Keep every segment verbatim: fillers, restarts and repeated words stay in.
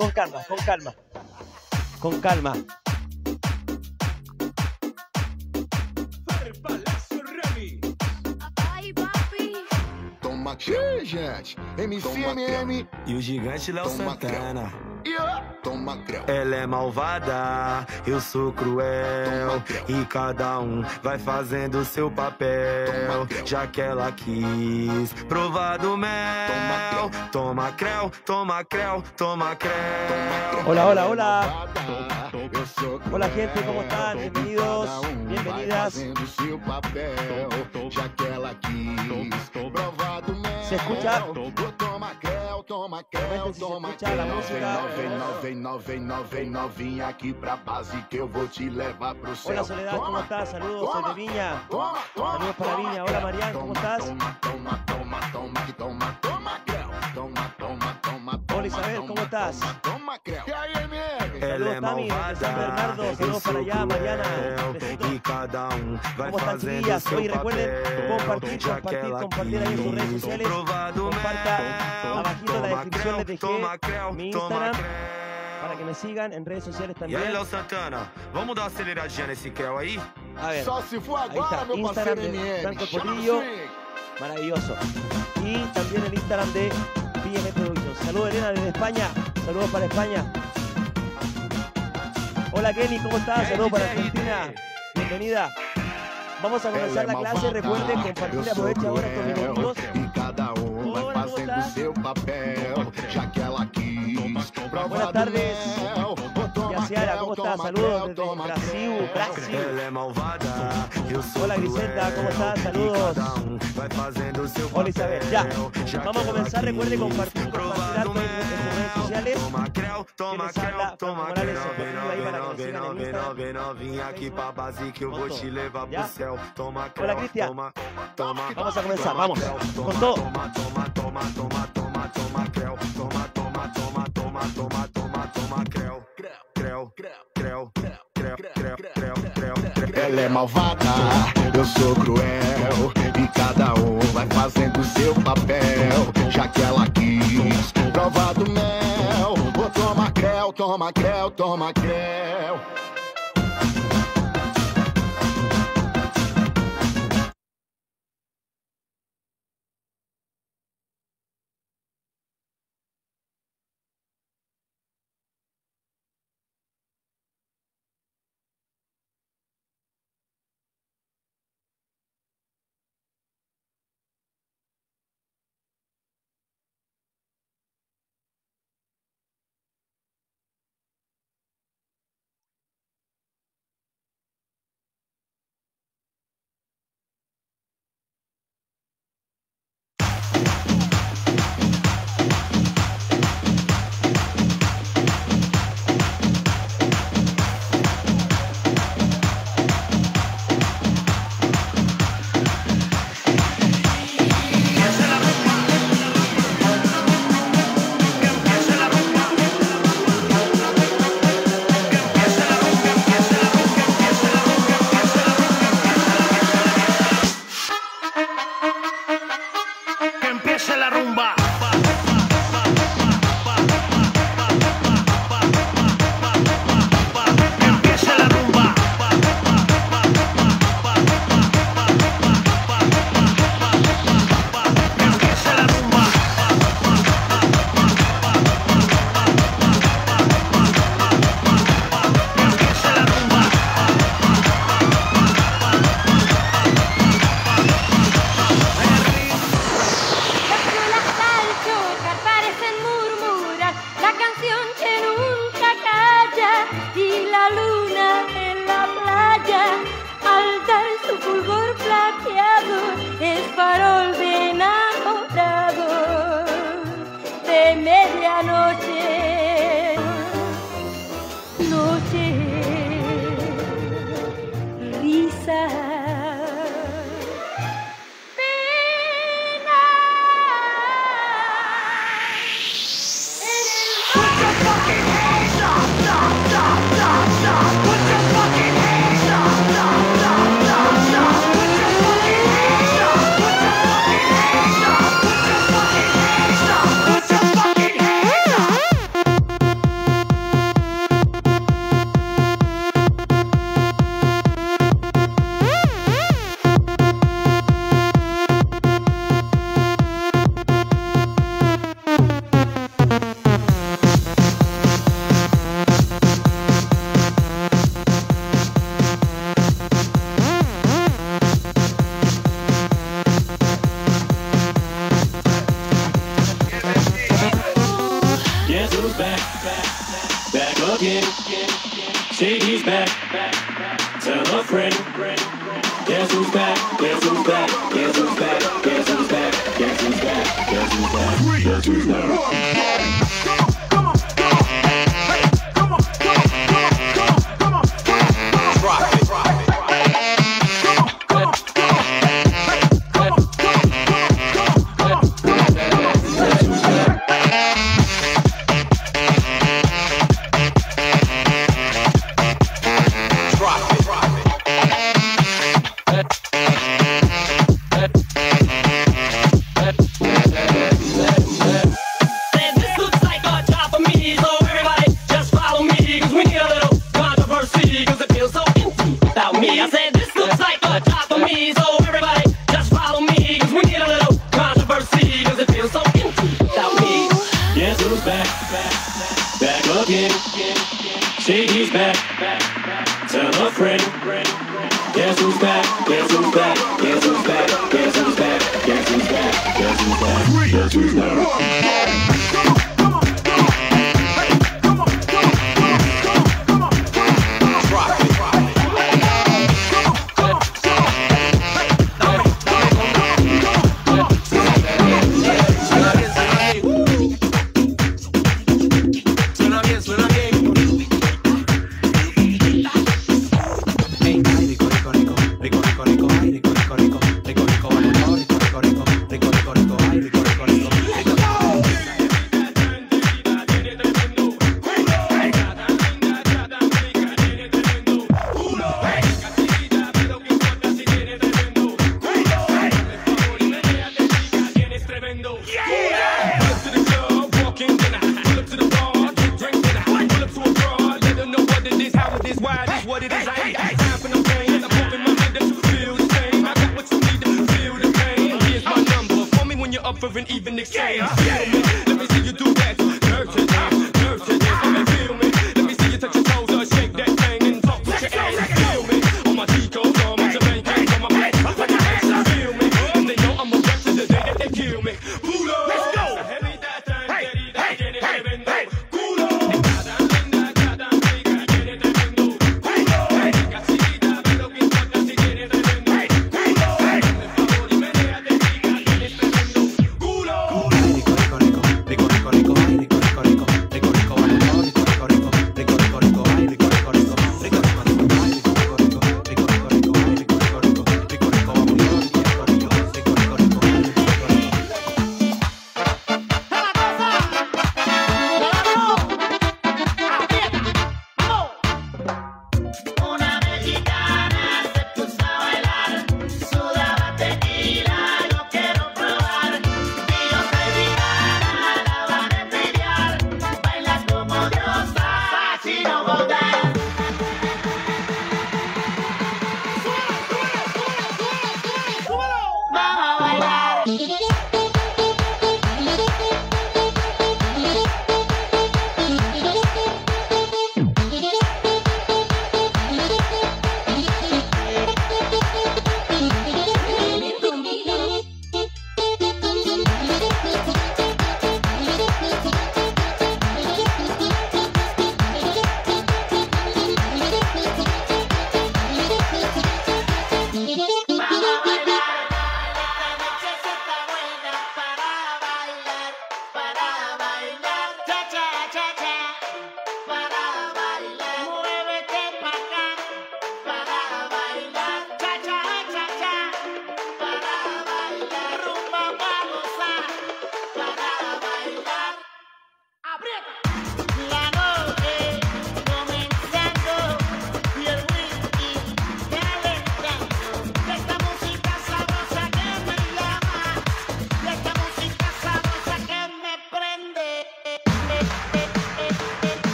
con calma, con calma. Con calma. Toma creu, gente. M C M M e o gigante Léo Santana. Yeah. Toma creu. Ela é malvada, eu sou cruel. E cada um vai fazendo seu papel. Já que ela quis provar do mel. Toma creu, toma creu, toma creu. Hola, hola, hola. Hola gente, ¿cómo están? Bienvenidos, bienvenidas. ¿Se escucha? Comenten si se escucha la música. Hola Soledad, ¿cómo estás? Saludos, soy de Viña. Saludos para Viña. Hola Marian, ¿cómo estás? Hola Isabel, ¿cómo estás? Saludos Tami, desde San Bernardo. Saludos para allá, Mariana. ¿Cómo están chiquillas? Hoy recuerden compartir, compartir, compartir ahí en sus redes sociales. Comparta abajito en la descripción, les dejé mi Instagram para que me sigan en redes sociales E también. aí, Léo Santana, vamos dar uma aceleradinha nesse creu aí? A ver, Só se for ahí agora, está, meu Instagram parceiro de M M. Franco Chama Portillo. swing. Maravilloso. Y también el Instagram de P M Productions. Saludos Elena desde España. Saludos para España. Hola Kenny, ¿cómo estás? Saludos para Argentina. Bienvenida. Vamos a comenzar la clase. Recuerden compartir, aprovecha ahora estos minutos. Hola, ¿cómo estás? Buenas tardes. Yaciara, ¿cómo estás? Saludos desde Brasil, Brasil. Ela é malvada, eu sou Hola Griselda, ¿cómo estás? Saludos. vai fazendo seu Hola Isabel, ya. papel. Vamos a comenzar. Recuerde compartir, compartir alto en, en sus redes sociales. Toma creu, toma Quienes habla, creu, toma Franco Morales, creu. se conmigo ahí para que me sigan en Vem Instagram. vem novinha aqui pra base que eu vou te levar pro Ya. céu. Toma creu, Hola, Cristian. toma, toma. Vamos a comenzar, vamos. Toma, Con todo. Toma, toma, toma, toma, toma, toma creu. Toma, toma, toma, toma, toma, toma, toma creu. Creu, creu, creu, creu, creu, creu, creu. Ela é malvada, eu sou cruel. E cada um vai fazendo seu papel. Já que ela quis provar do mel. Oh, toma creu, toma creu, toma creu. who's back, back, back again. Shady's back, tell a friend. Guess who's back, guess who's back, guess who's back, guess who's back, guess who's back, guess who's back, guess who's back. Come on, come on, hey, come on, come on, come on, come on, drop it, drop it. Come on, come on, hey, come on, come on, come on, come on. Guess who's back? Drop it, drop it. I said this looks like a job for me, so everybody just follow me, cause we need a little controversy, cause it feels so empty without me. Guess who's back, back, back again. Shady's back, tell a friend. Guess who's back, guess who's back, guess who's back, guess who's back, guess who's back, guess who's back, guess who's back. Come on, come on, hey, come on, come on, come on, come on, drop it, drop it.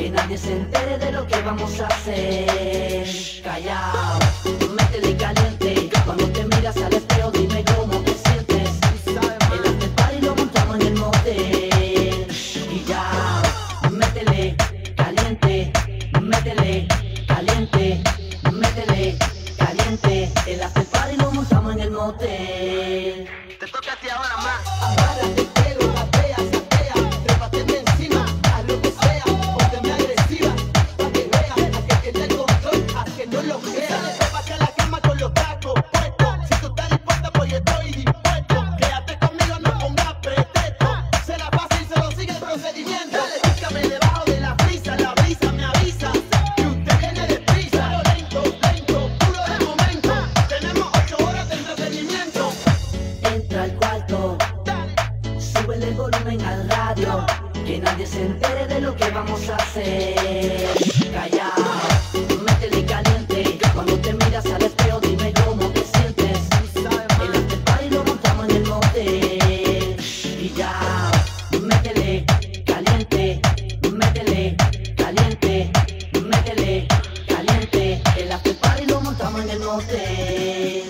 que nadie se entere de lo que vamos a hacer. Callao, métele caliente, cuando te miras al espejo dime cómo te sientes. El after party lo montamos en el motel. Y ya, métele caliente, métele caliente, métele caliente. El after party lo montamos en el motel. Te toca a ti ahora más. Agárrate, pelo, rapea, saquea, trépate encima, haz lo que sea, pónteme agresiva, pa' que vea, aquel que te control, a que no lo crea. Trépate a la cama con los tacos puestos, si tú estás dispuesta pues yo estoy dispuesto. Quédate conmigo, no pongas pretexto, será fácil, solo sigue el procedimiento. Dale, búscame debajo de la brisa, la brisa me avisa, que usted viene deprisa. Lento, lento, puro de momento, tenemos ocho horas de entretenimiento. Entra al cuarto, súbele el volumen al radio, que nadie se entere de lo que vamos a hacer. Callao, métele caliente, cuando te miras al espejo dime cómo te sientes. El after party lo montamos en el motel. Y ya, métele caliente, métele caliente, métele caliente. El after party lo montamos en el motel.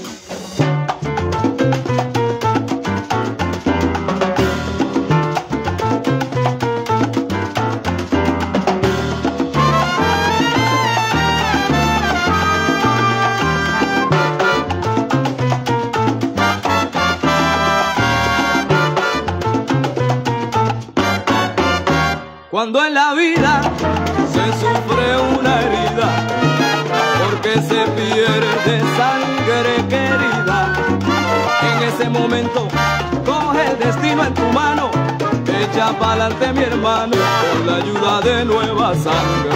Cuando en la vida se sufre una herida, porque se pierde sangre querida, en ese momento coge el destino en tu mano, echa pa'lante mi hermano, con la ayuda de nueva sangre.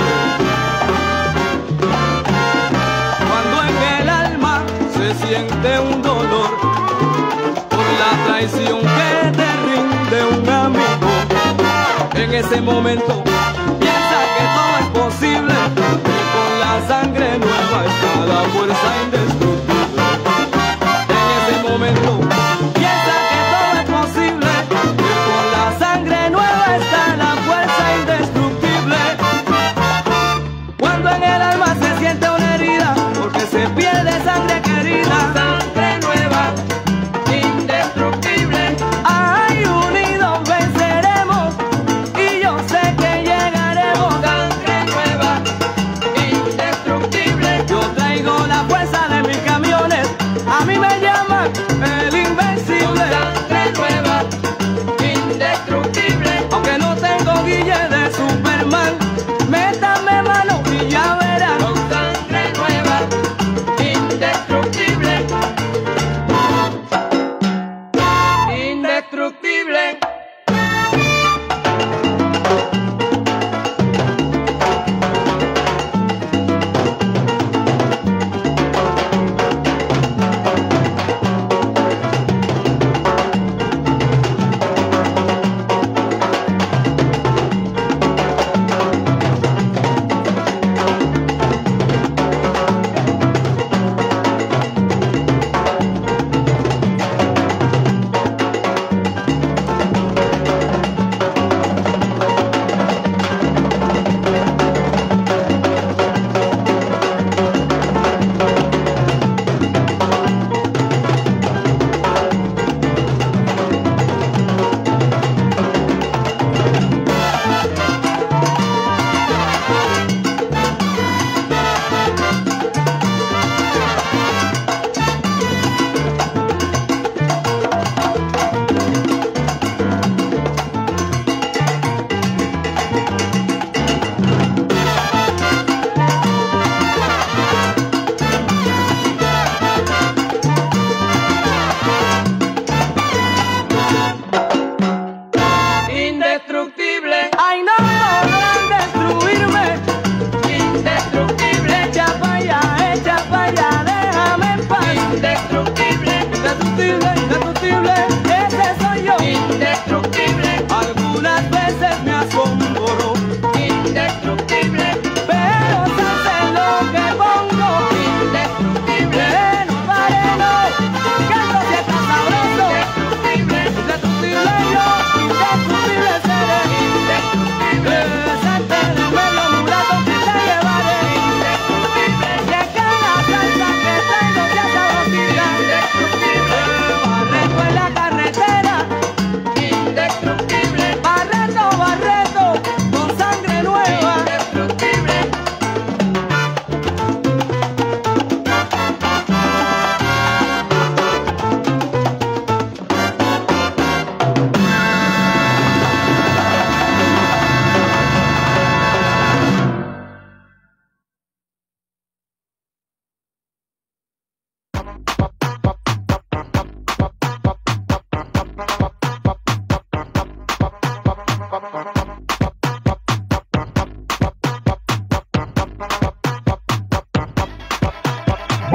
Cuando en el alma se siente un dolor, por la traición que te rinde un amigo, en ese momento piensa que todo es posible, que con la sangre nueva está la fuerza indestructible. En ese momento piensa que todo es posible, que con la sangre nueva está la fuerza indestructible. Cuando en el alma se siente una herida, porque se pierde sangre querida, sangre nueva, indestructible. Ay, unidos venceremos, y yo sé que llega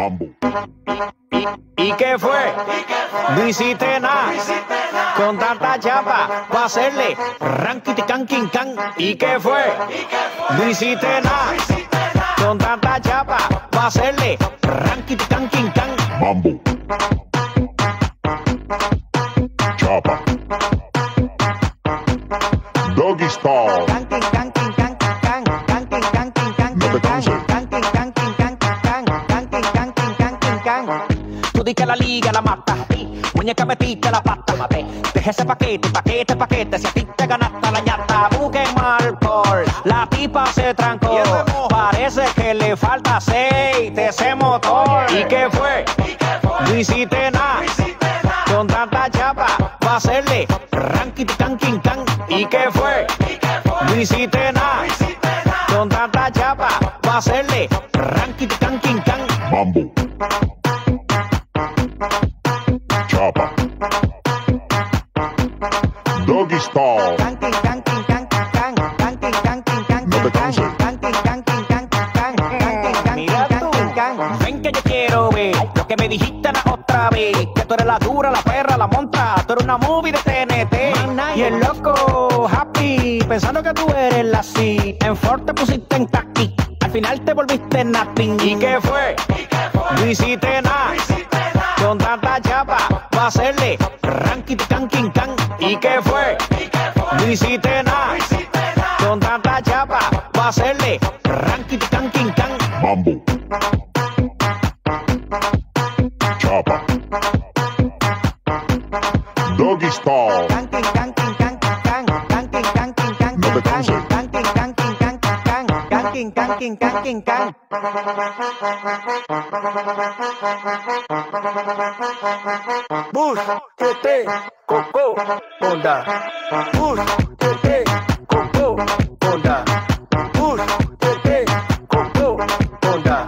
Mambo. ¿Y qué fue? No hiciste nada con tanta chapa para hacerle ranquiti can king can. ¿Y qué fue? No hiciste nada con tanta chapa para hacerle ranquiti can king can. Mambo. Chapa. Doggy style. No te canses. Tú di que la liga la mata, muñeca metiste la pata, mate. Deja ese paquete, paquete, paquete, si a ti te ganaste la ñata. Busquen alcohol, la tipa se trancó, parece que le falta aceite ese motor. ¿Y qué fue? No hiciste nada con tanta chapa para hacerle ranquiti can king can. ¿Y qué fue? No hiciste nada con tanta chapa para hacerle ranquiti can king can. Mambo. Chapa. Doggy style. No te canses. Mira tú, ven que yo quiero ver lo que me dijiste la otra vez, que tú eres la dura, la perra, la montra, tú eres una movie de T N T. Y el loco happy pensando que tú eres la C. En Ford te pusiste en taqui, al final te volviste nothing. ¿Y qué fue? No hiciste nada con tanta chapa para hacerle ranquiti can king can. ¿Y qué fue? No hiciste nada con tanta chapa para hacerle ranquiti can king can. Mambo. Chapa. Doggy style. No te canses. Bush, tete, coco, onda. Bush, tete, coco, onda. Bush, tete, coco, onda.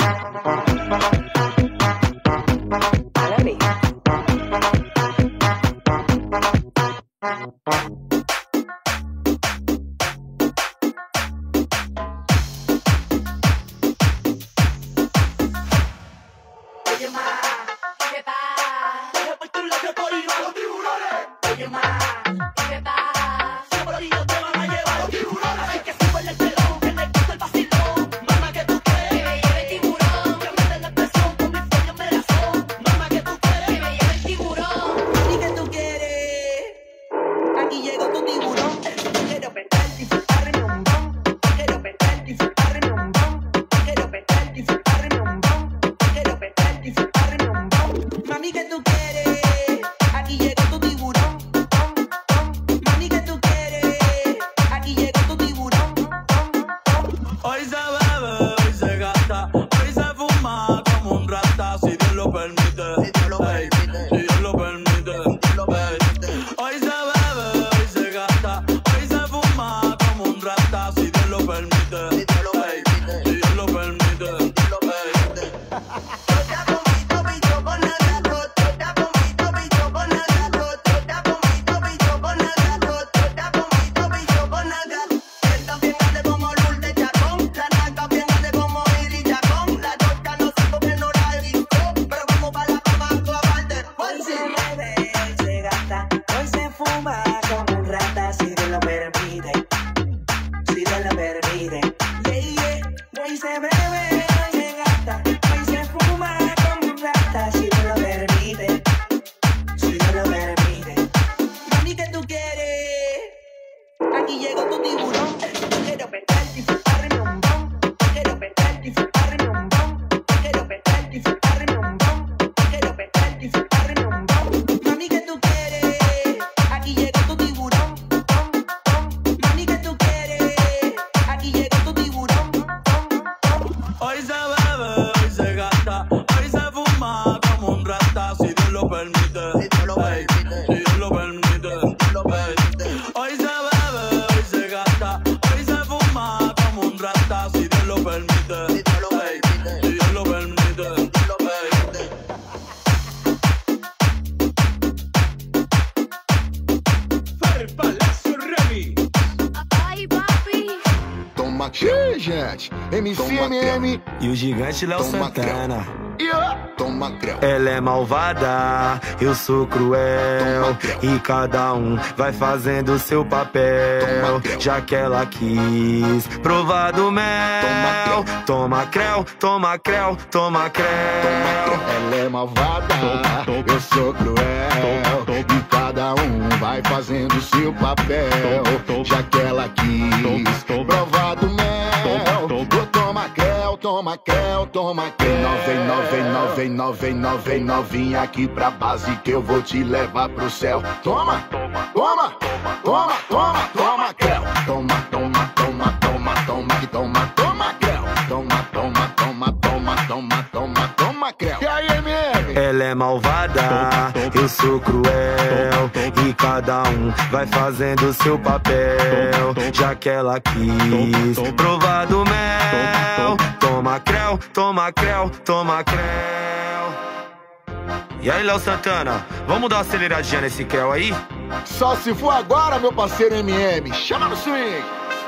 Oye, ma, ¿qué tal? Deja por tu lado por ir a los tiburones. Oye, ma, ¿qué tal? Si por ellos te van a llevar los tiburones. Hay que subirle el pelón, que le gusta el vacilón. Mamá, ¿qué tú quieres? Que me lleve el tiburón. Que me den la presión con mis sueños me la son. Mamá, ¿qué tú quieres? Que me lleve el tiburón. ¿Y qué tú quieres? Aquí llegó tu tiburón. Quiero pescar, disfrutar en un bon. Quiero pescar, disfrutar en un bon. Quiero pescar, disfrutar en un bon. Quiero pescar, disfrutar en un bon. Mami, ¿qué tú quieres? Aquí llegó tu tiburón. Mami, ¿qué tú quieres? Aquí llegó tu tiburón. Hoy se bebe, hoy se gasta, hoy se fuma como un rata, si Dios lo permite. Si Dios lo permite. Si Dios lo permite. Hoy se bebe, hoy se gasta, hoy se fuma como un rata, si Dios lo permite. Si Dios lo permite. Si Dios lo permite. Si Dios lo permite. Hoy se bebe, hoy se gasta, hoy se fuma como un rata, si Dios lo permite. Si Dios lo permite. Yeah, yeah. Hoy se bebe, hoy se gasta, hoy se fuma como un rata, si Dios lo permite. Si Dios lo permite. Mami, ¿qué tú quieres? Aquí llegó tu tiburón. Quiero pescar, disfrutar en un bon. Quiero pescar, disfrutar en un bon. Quiero pescar, disfrutar en un bon. Quiero pescar, disfrutar en un bon. Mami, ¿qué tú quieres? Aquí llegó tu tiburón. Mami, ¿qué tú quieres? Aquí llegó tu tiburón. Hoy se bebe, hoy se gasta, hoy se fuma como un rata, si Dios lo permite. Si Dios lo permite. Si Dios lo permite. Si Dios lo permite. Hoy se bebe, hoy se gasta, hoy se fuma como un rata, si Dios lo permite. Si Dios lo permite. Si Dios lo permite. Si Dios lo permite. Fer Palacio Remix. Ay, papi. Toma creu, gente. M C M M. E o gigante Léo Toma Santana. Toma creu. Ela é malvada, eu sou cruel. E cada um vai fazendo seu papel. Já que ela quis provar do mel. Toma creu, toma creu, toma creu. Ela é malvada, eu sou cruel. E cada um vai fazendo seu papel. Já que ela quis provar do mel. Toma creu, toma creu, toma creu. Vem, nove, vem, nove, vem, nove, vem, nove, vem, novinha aqui pra base que eu vou te levar pro céu. Toma, toma, toma, toma, toma, toma creu. Toma, toma, toma, toma, toma, toma, toma creu. Toma, toma, toma, toma, toma, toma, toma creu. E aí, M M? Ela é malvada, eu sou cruel. E cada um vai fazendo seu papel. Já que ela quis provar do mel. Toma creu, toma creu, toma creu. E aí, Léo Santana, vamos dar uma aceleradinha nesse creu aí? Só se for agora, meu parceiro M M. Chama no swing.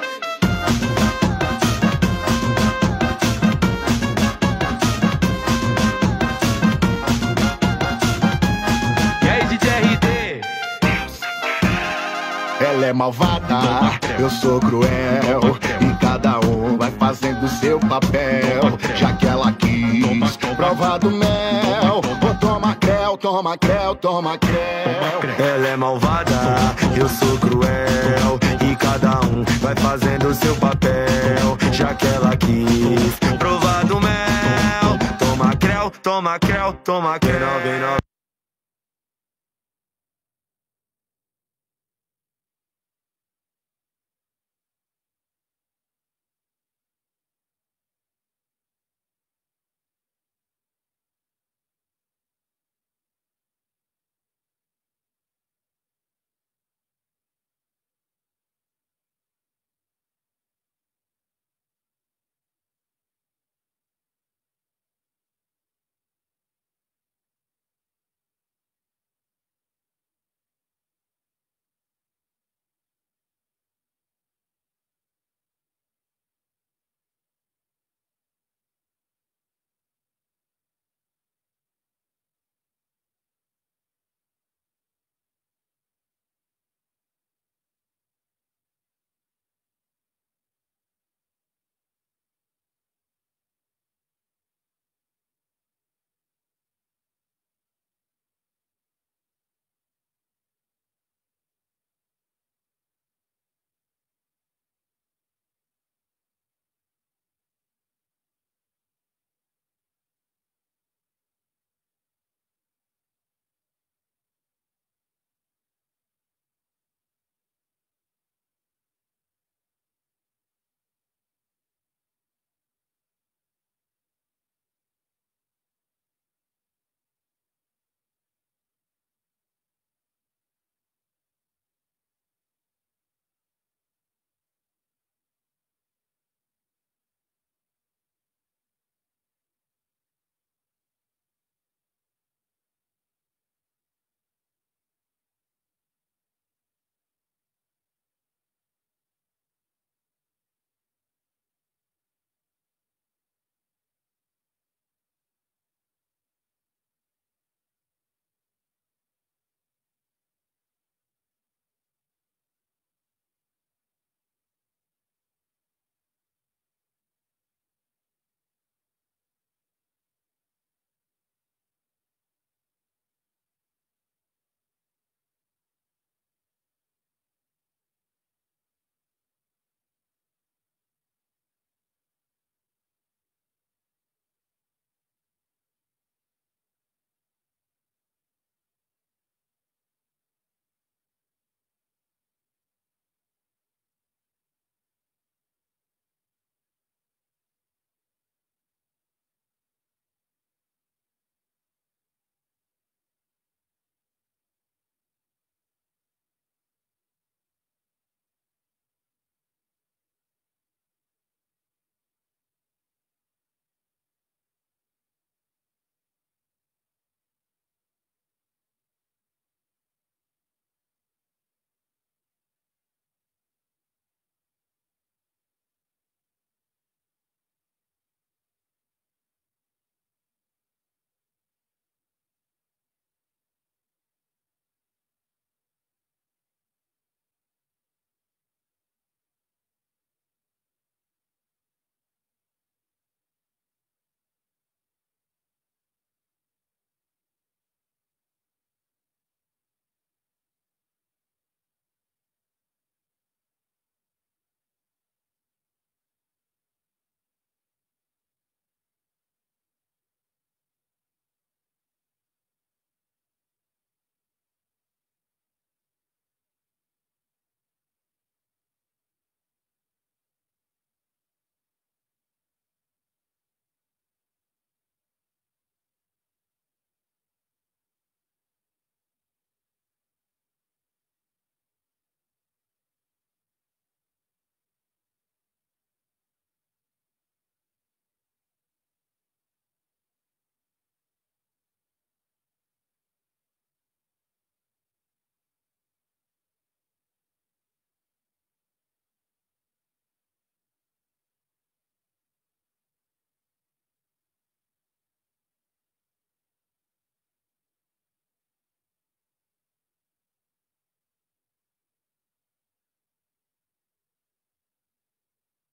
E aí, D J R D? Ela é malvada, eu sou cruel. E cada um vai fazendo seu papel. Já que ela quis provar do mel. Oh, toma creu, toma creu, toma creu. Ela é malvada, eu sou cruel. E cada um vai fazendo seu papel. Já que ela quis provar do mel. Toma creu, toma creu, toma creu.